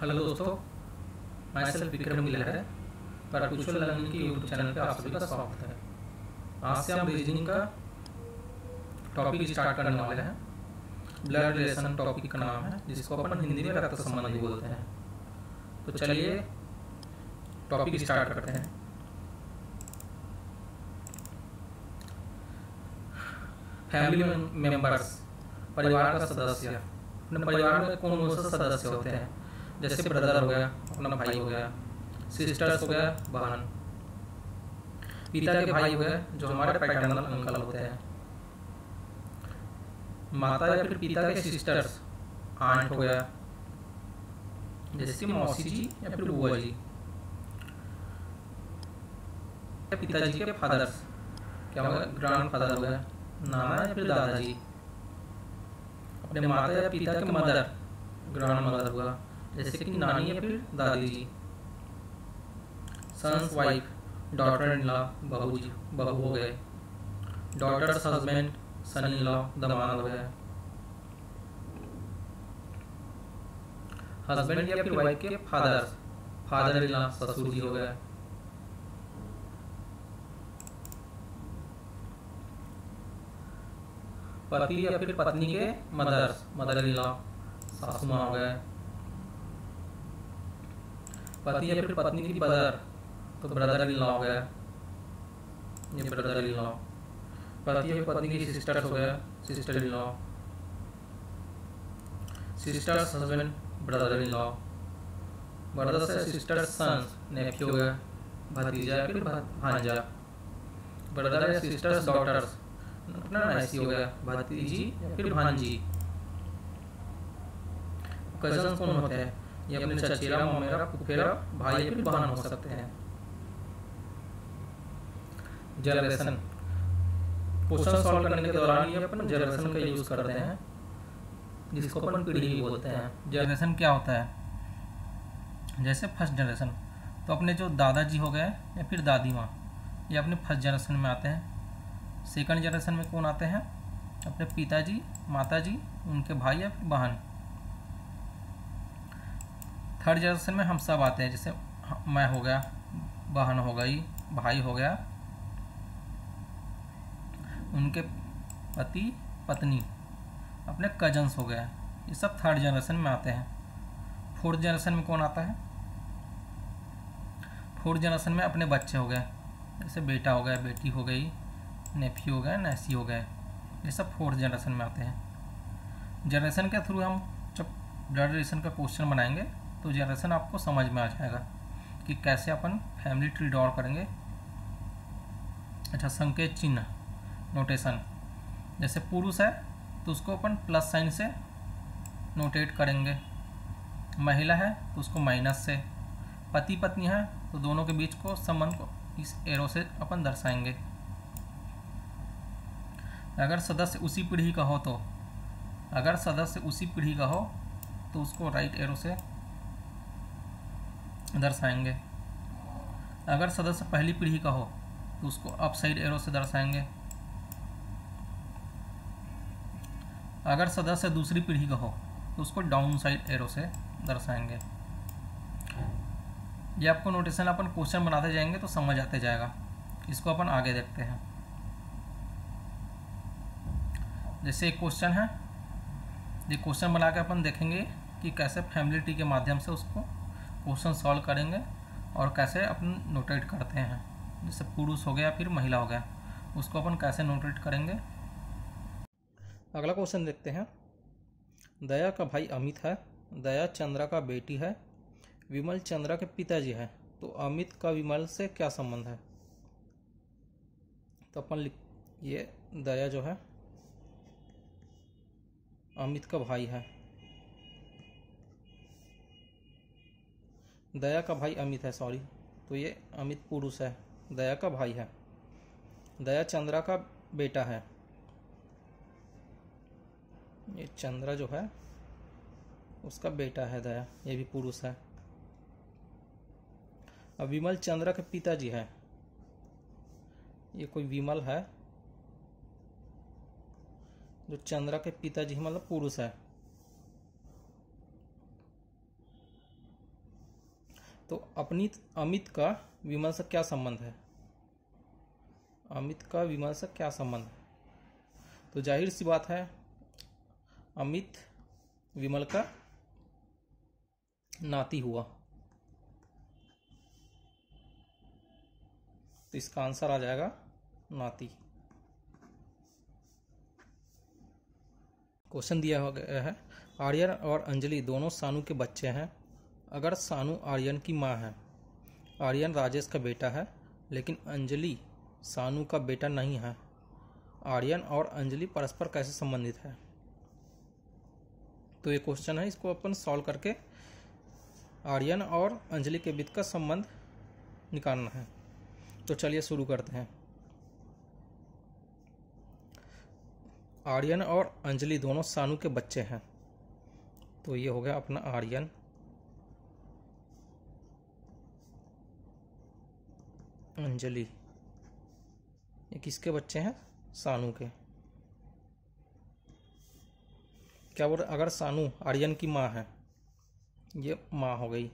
Hello दोस्तों, मैं self Vikram Gill है। परपेचुअल लर्निंग के यूट्यूब चैनल पे आप सभी का स्वागत है। आज से हम रीजनिंग का टॉपिक स्टार्ट करने वाले हैं। ब्लड रिलेशन टॉपिक का नाम है, जिसको अपन हिंदी में रक्त संबंधी बोलते हैं। तो चलिए टॉपिक स्टार्ट करते हैं। फैमिली मेंबर्स, परिवार का सदस्य। अपने परिवार में कौन कौन से सदस्य होते हैं? जैसे ब्रदर हो गया, अपना भाई हो गया, सिस्टर्स हो गया, बहन, पिता के भाई हो गए जो हमारे पैटर्नल अंकल होते हैं, माता या फिर पिता के सिस्टर्स, आंट हो गया, जैसे मौसी जी या फिर बुआ जी, पिताजी के फादर्स, क्या हो गया, ग्रैंड फादर हो गया, नाना या फिर दादाजी, अपने माता या पिता के मदर, ग्रैंड मदर हुआ, जैसे कि नानी या फिर दादी जी, sons wife, daughter in law, बहू हो गए, daughters husband, son in law, दामाद हो गया, हस्बैंड या फिर वाइफ के फादर्स, फादर इन लॉ, ससुर जी हो गया, पति या फिर पत्नी के मदर्स, मदर इन लॉ, सासू माँ हो गए, पति या फिर पत्नी की ब्रदर, तो ब्रदर इन लॉ हो गया, ये ब्रदर इन लॉ, पति या फिर पत्नी की सिस्टर्स हो गया, sister in law, sisters husband, brother in law, brothers या सिस्टर्स सन्स, नेफ्यू हो गया, भतीजा या फिर भांजा, ब्रदर या सिस्टर्स डॉटर्स, अपना नैसी हो गया, भतीजी या फिर भांजी। कजन्स कौन होते हैं? ये अपने चचेरा, ममेरा, फुफेरा, भाई या फिर बहन हो सकते हैं। जनरेशन, क्वेश्चन सॉल्व करने के दौरान ये अपन जनरेशन का यूज करते हैं, जिसको अपन पीढ़ी भी बोलते हैं। जनरेशन क्या होता है? जैसे फर्स्ट जनरेशन, तो अपने जो दादाजी हो गए या फिर दादी माँ, ये अपने फर्स्ट जनरेशन में आते हैं। सेकंड जनरेशन में कौन आते हैं? अपने पिताजी, माताजी, उनके भाई या फिर बहन। थर्ड जनरेशन में हम सब आते हैं, जैसे मैं हो गया, बहन हो गई, भाई हो गया, उनके पति पत्नी, अपने कजन्स हो गए। ये सब थर्ड जनरेशन में आते हैं। फोर्थ जनरेशन में कौन आता है? फोर्थ जनरेशन में अपने बच्चे हो गए, जैसे बेटा हो गया, बेटी हो गई, नेफ्यू हो गया, नैसी हो गए। ये सब फोर्थ जनरेशन में आते हैं। जनरेशन के थ्रू हम जब ब्लड रिलेशन का क्वेश्चन बनाएंगे तो जनरेशन आपको समझ में आ जाएगा कि कैसे अपन फैमिली ट्री ड्रॉ करेंगे। अच्छा, संकेत चिन्ह, नोटेशन, जैसे पुरुष है तो उसको अपन प्लस साइन से नोटेट करेंगे, महिला है तो उसको माइनस से, पति पत्नी है तो दोनों के बीच को संबंध को इस एरो से अपन दर्शाएंगे। अगर सदस्य उसी पीढ़ी का हो तो, अगर सदस्य उसी पीढ़ी का हो तो उसको राइट एरो से दर्शाएंगे। अगर सदस्य पहली पीढ़ी का हो तो उसको अप साइड एरो से दर्शाएंगे। अगर सदस्य दूसरी पीढ़ी का हो तो उसको डाउन साइड एरो से दर्शाएंगे। ये आपको नोटेशन अपन क्वेश्चन बनाते जाएंगे तो समझ आते जाएगा। इसको अपन आगे देखते हैं। जैसे एक क्वेश्चन है, ये क्वेश्चन बना के अपन देखेंगे कि कैसे फैमिली ट्री के माध्यम से उसको क्वेश्चन सॉल्व करेंगे और कैसे अपन नोटेट करते हैं। जैसे पुरुष हो गया फिर महिला हो गया, उसको अपन कैसे नोटेट करेंगे। अगला क्वेश्चन देखते हैं। दया का भाई अमित है, दया चंद्रा का बेटी है, विमल चंद्रा के पिताजी है, तो अमित का विमल से क्या संबंध है? तो अपन ये दया जो है अमित का भाई है, दया का भाई अमित है, सॉरी, तो ये अमित पुरुष है, दया का भाई है। दया चंद्रा का बेटा है, ये चंद्रा जो है उसका बेटा है दया, ये भी पुरुष है। अब विमल चंद्रा के पिताजी है, ये कोई विमल है जो चंद्रा के पिताजी मतलब पुरुष है। तो अमित का विमल से क्या संबंध है? अमित का विमल से क्या संबंध है? तो जाहिर सी बात है अमित विमल का नाती हुआ। तो इसका आंसर आ जाएगा नाती। क्वेश्चन दिया गया है आर्यन और अंजलि दोनों सानू के बच्चे हैं। अगर सानू आर्यन की माँ है, आर्यन राजेश का बेटा है, लेकिन अंजलि सानू का बेटा नहीं है, आर्यन और अंजलि परस्पर कैसे संबंधित है? तो ये क्वेश्चन है, इसको अपन सॉल्व करके आर्यन और अंजलि के बीच का संबंध निकालना है। तो चलिए शुरू करते हैं। आर्यन और अंजलि दोनों सानू के बच्चे हैं। तो ये हो गया अपना आर्यन, अंजलि। ये किसके बच्चे हैं? सानू के। क्या बोल रहे? अगर सानू आर्यन की माँ है, ये माँ हो गई।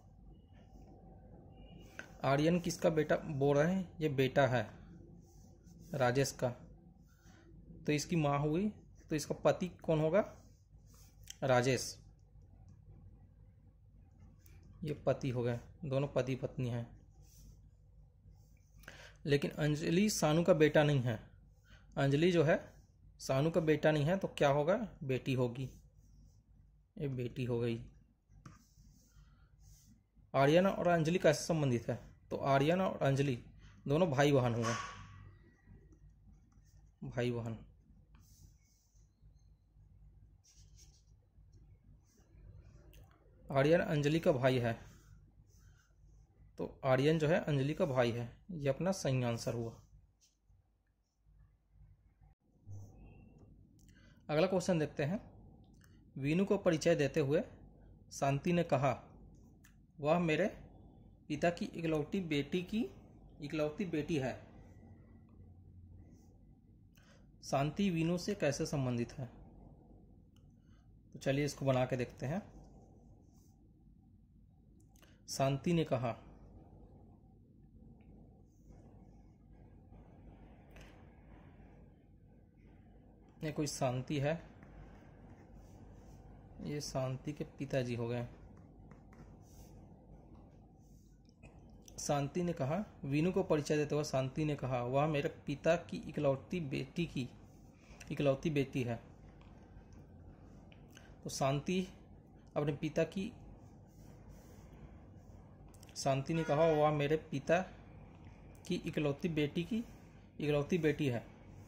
आर्यन किसका बेटा बोल रहे हैं? ये बेटा है राजेश का, तो इसकी माँ हुई। तो इसका पति कौन होगा? राजेश। ये पति हो गए, दोनों पति पत्नी हैं। लेकिन अंजलि सानू का बेटा नहीं है। अंजलि जो है सानू का बेटा नहीं है, तो क्या होगा? बेटी होगी। ये बेटी हो गई। आर्यन और अंजलि कैसे संबंधित है? तो आर्यन और अंजलि दोनों भाई बहन हुए, भाई बहन। आर्यन अंजलि का भाई है, तो आर्यन जो है अंजलि का भाई है। ये अपना सही आंसर हुआ। अगला क्वेश्चन देखते हैं। वीनू को परिचय देते हुए शांति ने कहा, वह मेरे पिता की इकलौती बेटी है। शांति वीनू से कैसे संबंधित है? तो चलिए इसको बना के देखते हैं। शांति ने कहा, ये कोई शांति है, ये शांति के पिताजी हो गए। शांति ने कहा, वीनू को परिचय देते हुए शांति ने कहा, वह मेरे पिता की इकलौती बेटी है। तो शांति अपने पिता की, शांति ने कहा वह मेरे पिता की इकलौती बेटी है।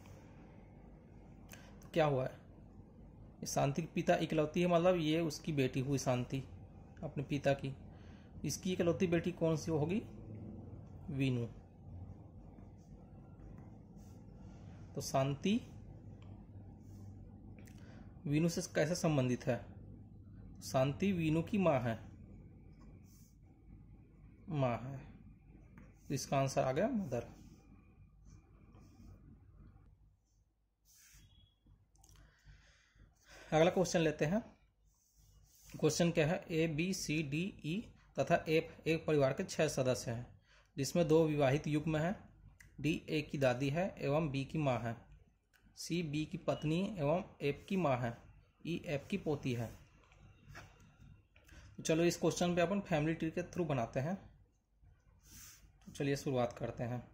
तो क्या हुआ है? शांति के पिता इकलौती है, मतलब ये उसकी बेटी हुई शांति अपने पिता की। इसकी इकलौती बेटी कौन सी होगी? वीनू। तो शांति वीनू से कैसे संबंधित है? शांति वीनू की माँ है, तो इसका आंसर आ गया मदर। अगला क्वेश्चन लेते हैं। क्वेश्चन क्या है? A B C D E तथा एफ एक परिवार के 6 सदस्य हैं, जिसमें 2 विवाहित युग्म हैं। डी ए की दादी है एवं बी की माँ है। सी बी की पत्नी एवं एफ की माँ है। ई एफ की पोती है। तो चलो इस क्वेश्चन पे अपन फैमिली ट्री के थ्रू बनाते हैं। तो चलिए शुरुआत करते हैं।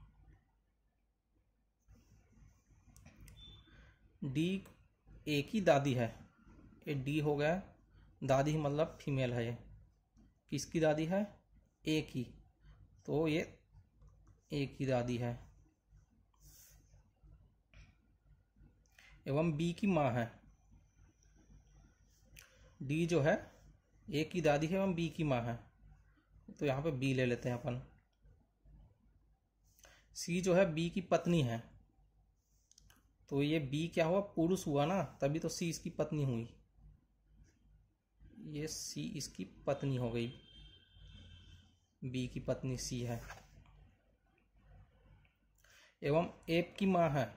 डी ए की दादी है, ये डी हो गया। दादी मतलब फीमेल है। ये किसकी दादी है? ए की, तो ये ए की दादी है। एवं बी की माँ है। डी जो है ए की दादी है एवं बी की माँ है, तो यहाँ पे बी ले लेते हैं अपन। सी जो है बी की पत्नी है, तो ये बी क्या हुआ? पुरुष हुआ ना, तभी तो सी इसकी पत्नी हुई। ये सी इसकी पत्नी हो गई, बी की पत्नी सी है। एवं एफ की माँ है।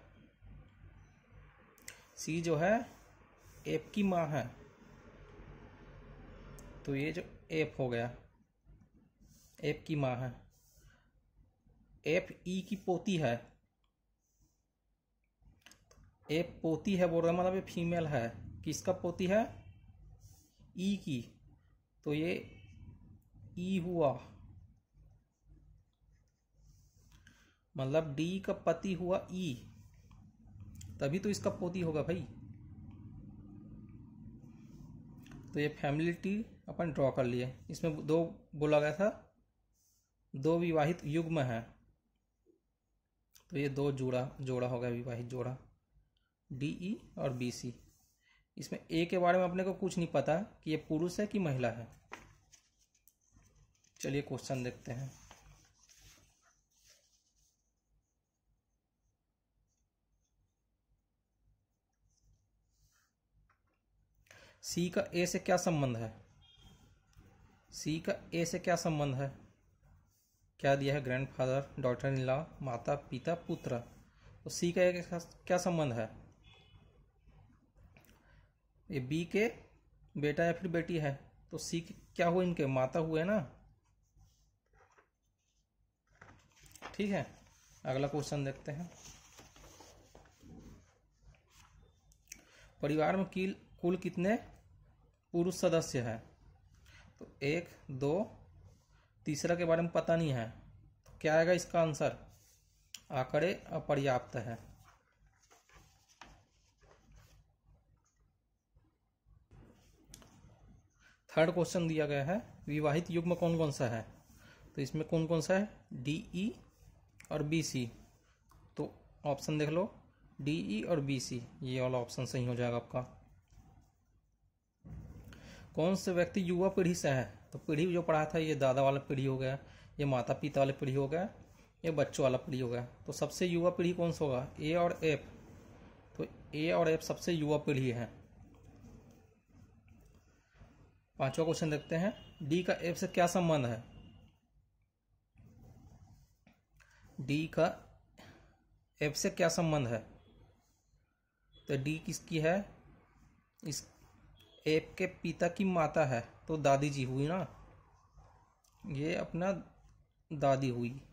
सी जो है एफ की माँ है, तो ये जो एफ हो गया। एफ की माँ है, एफ ई की पोती है, एफ पोती है बोल रहा मतलब ये फीमेल है, किसका पोती है, ई की, तो ये ई हुआ, मतलब डी का पति हुआ ई, तभी तो इसका पोती होगा भाई। तो ये फैमिली ट्री अपन ड्रॉ कर लिए। इसमें दो बोला गया था, दो विवाहित युग्म है, तो ये दो जोड़ा होगा, विवाहित जोड़ा, डी ई और बी सी। इसमें ए के बारे में अपने को कुछ नहीं पता कि ये पुरुष है कि महिला है। चलिए क्वेश्चन देखते हैं। सी का ए से क्या संबंध है, सी का ए से क्या संबंध है, क्या दिया है, ग्रैंडफादर, डॉटर इन लॉ, माता पिता पुत्र। तो सी का ए के क्या संबंध है, ये बी के बेटा या फिर बेटी है, तो सी के क्या हुए, इनके माता हुए ना। ठीक है, अगला क्वेश्चन देखते हैं। परिवार में कुल कितने पुरुष सदस्य हैं, तो 1 2, तीसरा के बारे में पता नहीं है, तो क्या आएगा इसका आंसर, आंकड़े अपर्याप्त है। थर्ड क्वेश्चन दिया गया है, विवाहित युग्म कौन कौन सा है, तो इसमें कौन कौन सा है, डी ई और बी सी। तो ऑप्शन देख लो, डी ई और बी सी, ये वाला ऑप्शन सही हो जाएगा आपका। कौन से व्यक्ति युवा पीढ़ी से है, तो पीढ़ी जो पढ़ा था ये दादा वाला पीढ़ी हो गया, ये माता पिता वाला पीढ़ी हो गया, ये बच्चों वाला पीढ़ी हो गया। तो सबसे युवा पीढ़ी कौन सा होगा, ए और एफ, तो ए और एफ सबसे युवा पीढ़ी है। पांचवा क्वेश्चन देखते हैं, डी का एफ से क्या संबंध है, डी का एफ से क्या संबंध है, तो डी किसकी है, इस एफ के पिता की माता है, तो दादी जी हुई ना, ये अपना दादी हुई।